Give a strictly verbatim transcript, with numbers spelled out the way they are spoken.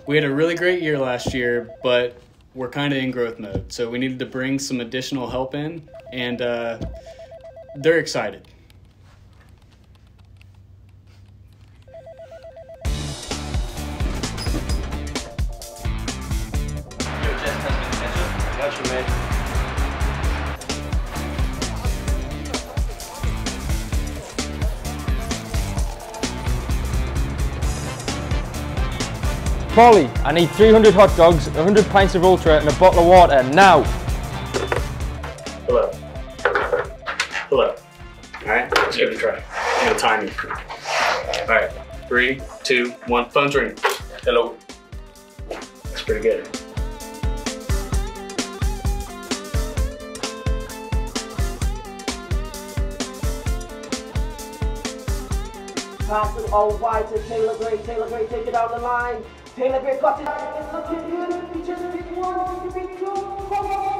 we had a really great year last year, but we're kind of in growth mode. So we needed to bring some additional help in, and uh, they're excited. Got you, man. Polly, I need three hundred hot dogs, one hundred pints of Ultra, and a bottle of water now. Hello. Hello. All right, let's give it a try. I'm gonna time you. All right, three, two, one. Phone's ringing. Hello. That's pretty good. Pass it all wide to Taylor Gray. Taylor Gray, take it down the line. Taylor Gray cuts it. It's looking good. He just beat one. He beat two.